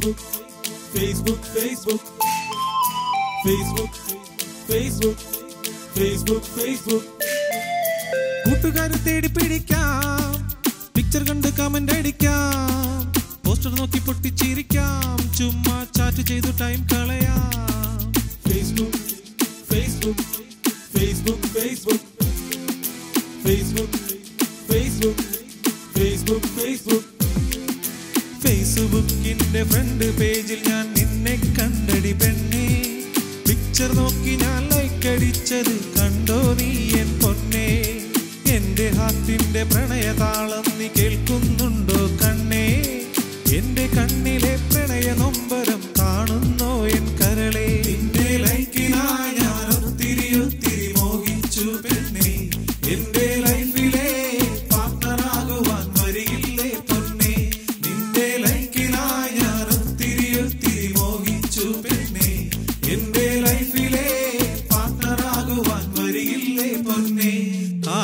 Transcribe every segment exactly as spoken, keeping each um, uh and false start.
Facebook, Facebook, Facebook, Facebook, Facebook, Facebook, Facebook. കൂട്ടുകാരെ തേടി പിടിക്കാം, പിക്ചർ കണ്ട് കമന്റ് അടിക്കാം, പോസ്റ്റർ നോക്കി പൊട്ടിച്ചിരിക്കാം, ചുമ്മാ ചാറ്റ് ചെയ്തു ടൈം കളയാം. Facebook, Facebook, Facebook, Facebook, Facebook, Facebook, Facebook, Facebook. ഫേസ്ബുക്കിന്റെ ഫ്രണ്ട് പേജിൽ ഞാൻ നിന്നെ കണ്ടടി പെണ്ണേ, പിക്ചർ നോക്കി ഞാൻ ലൈക്ക് അടിച്ചത് കണ്ടോ നീ എൻ പൊന്നേ, എന്റെ ഹാർട്ടിന്റെ പ്രണയതാളം നീ കേൾക്കുന്നുണ്ടോ കണ്ണേ, എന്റെ കണ്ണിലെ പ്രണയ നൊമ്പരം കാണുന്നോ എൻ കരളെ, നിന്റെ ലൈക്കിനായി ഞാൻ ഒത്തിരി ഒത്തിരി മോഹിച്ചു പെണ്ണേ, എന്റെ ലൈഫിലെ പാർട്ണറാകുവാൻ വരികില്ലേ പൊന്നേ, നിന്റെ ലൈക്കിനായി ഞാൻ ഒത്തിരി ഒത്തിരി മോഹിച്ചു പെണ്ണേ, എന്റെ ലൈഫിലെ പാർട്ണറാകുവാൻ വരികില്ലേ പൊന്നേ. ആ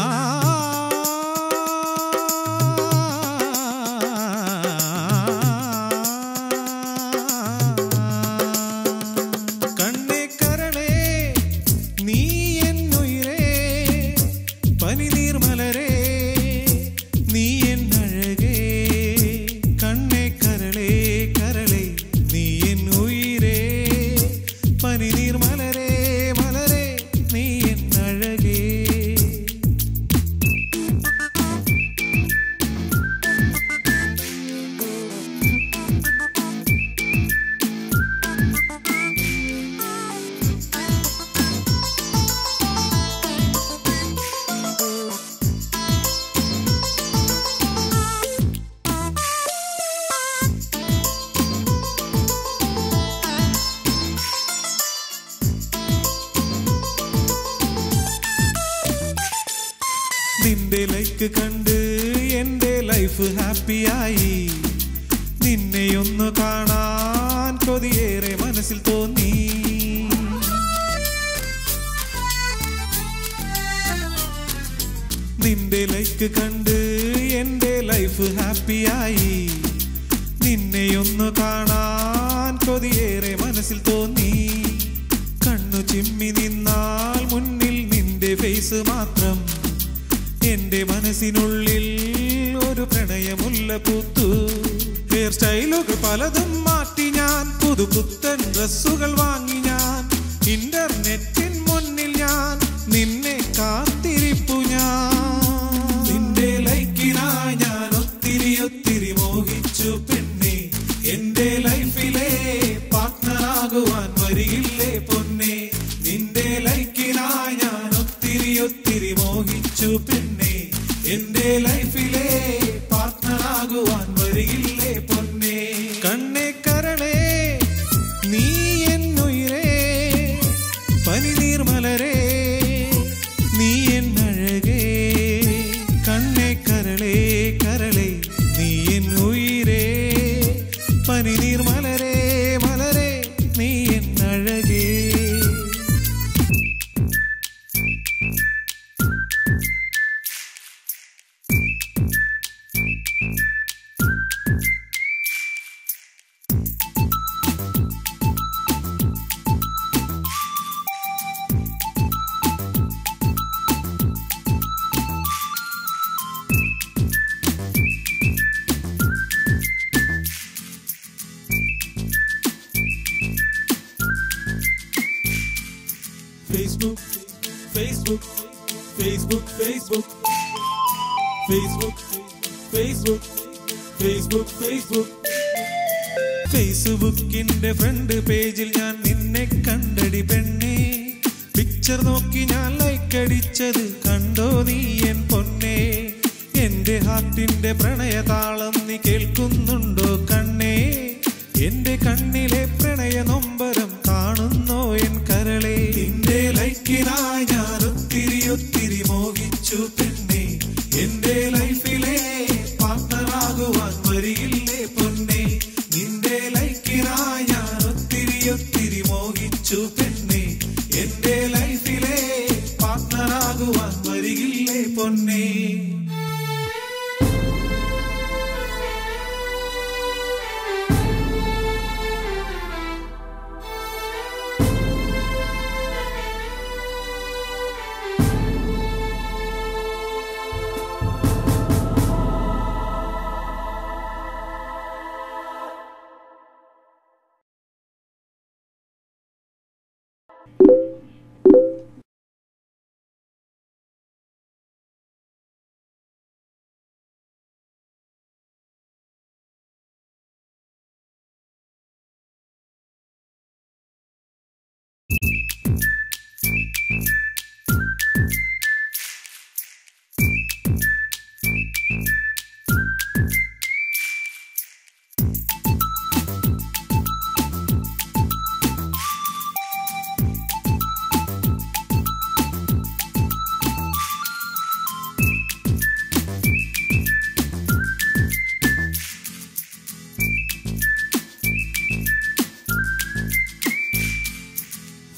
കണ്ണേ കരളേ നീ എന്നുയിരേ, പനിനീർ മലരേ നീ എന്നഴകേ, കണ്ണേ കരളേ കരളേ നീ എന്നുയിരേ, പനിനീർ മലരേ മലരേ നീ എന്നഴകേ. നിന്റെ ലൈക്ക് കണ്ട് എന്റെ ലൈഫ് ഹാപ്പിയായി, നിന്നെയൊന്നു കാണാൻ കൊതിയേറെ മനസ്സിൽ തോന്നി, നിന്റെ ലൈക്ക് കണ്ട് എന്റെ ലൈഫ് ഹാപ്പിയായി, നിന്നെയൊന്നു കാണാൻ കൊതിയേറെ മനസ്സിൽ തോന്നി, കണ്ണു ചിമ്മി നിന്നാൽ മുന്നിൽ നിന്റെ ഫേസ് മാത്രം, എന്റെ മനസ്സിനുള്ളിൽ ഒരു പ്രണയമുല്ല പൂത്തു, ഹെയർ സ്റ്റൈലുകൾ പലതും മാറ്റി ഞാൻ, പുതുപുത്തൻ ഡ്രസ്സുകൾ വാങ്ങി ഞാൻ, ഇന്റർനെറ്റിൻ മുന്നിൽ ഞാൻ നിന്നെ കാത്തിരിപ്പു ഞാൻ, നിന്റെ ലൈക്കിനായി ഞാൻ ഒത്തിരി ഒത്തിരി മോഹിച്ചു പെണ്ണേ, എന്റെ ലൈഫിലെ പാർട്ണറാകുവാൻ വരികില്ലേ പൊന്നേ, നിന്റെ ലൈക്കിനായി ഞാൻ ഒത്തിരി ഒത്തിരി മോഹിച്ചു പെണ്ണേ, എന്റെ ലൈഫിലെ പാർട്ണറാകുവാൻ വരികില്ലേ പൊന്നേ. കണ്ണേ കരളേ നീ എന്നുയിരേ, പനിനീർ മലരേ നീ എന്നഴകേ, കണ്ണേ കരളേ കരളേ നീ എന്നുയിരേ, പനിനീർ മലരേ മലരേ നീ എന്നഴകേ. Facebook, Facebook, Facebook, Facebook, Facebook, Facebook, Facebook, Facebook. ഫേസ്ബുക്കിന്റെ ഫ്രണ്ട് പേജിൽ ഞാൻ നിന്നെ കണ്ടടി പെണ്ണേ, പിക്ചർ നോക്കി ഞാൻ ലൈക്ക് അടിച്ചത് കണ്ടോ നീ എൻ പൊന്നേ, എന്റെ ഹാർട്ടിന്റെ പ്രണയതാളം നീ കേൾക്കുന്നുണ്ടോ കണ്ണേ, എന്റെ കണ്ണിലെ പ്രണയ നൊമ്പരം കാണുന്നോ എൻ കരളെ, നിന്റെ ലൈക്കിനായി ഞാൻ ഒത്തിരി ഒത്തിരി മോഹിച്ചു പെണ്ണേ, എന്റെ ലൈഫിലെ പാർട്ണറാകുവാൻ വരികില്ലേ പൊന്നേ, നിന്റെ ലൈക്കിനായി ഞാൻ ഒത്തിരി ഒത്തിരി മോഹിച്ചു പെണ്ണേ, എന്റെ ലൈഫിലെ പാർട്ണറാകുവാൻ വരികില്ലേ പൊന്നേ.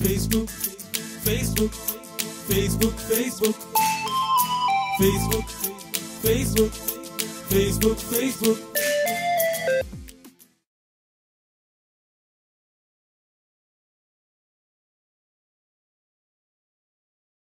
Facebook, Facebook, Facebook, Facebook, Facebook, Facebook, Facebook, Facebook.